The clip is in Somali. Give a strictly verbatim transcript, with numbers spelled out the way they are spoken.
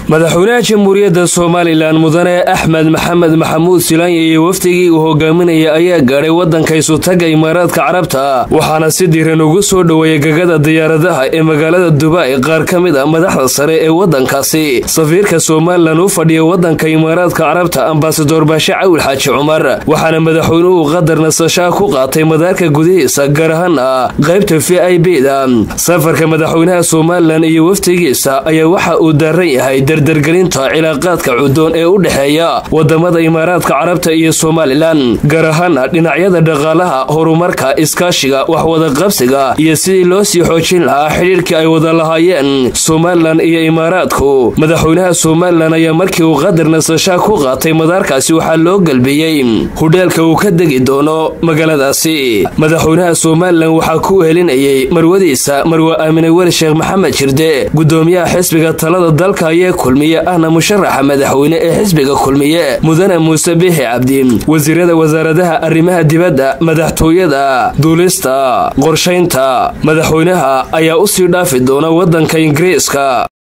madaxweynaha jamhuuriyadda Soomaaliland mudane Axmed Maxamed Maxamuud Silaanye iyo waftigii uu hogaaminayay ayaa gaaray wadanka Isutaga Imaaraadka Carabta waxaana si diiran ugu soo dhaweeyay gagada diyaaradaha ee magaalada Dubai qaar kamid ah madaxda sare ee wadankaasi safiirka Soomaaliland u fadhiya wadanka Imaaraadka Carabta Ambassador Baasha Cawil Xaaji Cumar waxaana madaxweynuhu qadar nasasho ku qaatay madaarka gudihiisa gaar ahaan qaybta V I P-da safarka madaxweynaha Soomaaliland iyo waftigiisa ayaa waxa uu daaran yahay dardargelinta cilaaqaadka cudoon ee u dhaxeeya wadamada Imaaraadka Carabta iyo Soomaaliland gaar ahaan dhinacyada dhaqaalaha horumarka iskaashiga wax wada qabsiga iyo sidii loo sii xoojin lahaa xiriirka ay wada lahaayeen Soomaaliland iyo Imaaraadku madaxweynaha Soomaaliland ayaa markii uu qadar nasasho ku qaatay madaarkaasi waxa loo galbiyay hoteelka uu ka degi doono magaaladaasi madaxweynaha Soomaaliland waxa ku helinayay marwadiisa Marwa Aamine Wali Sheekh Maxamed Jirde gudoomiyaha xisbiga talada dalka ayaa kulmiye ahna musharaxa madaxweyne ee xisbiga kulmiye mudane Muuse Biixi Cabdi wasiirada wasaaradaha arrimaha dibadda madaxtooyada duulista qorsheynta madaxweynaha ayaa u sii dhaafi doona wadanka Ingiriiska.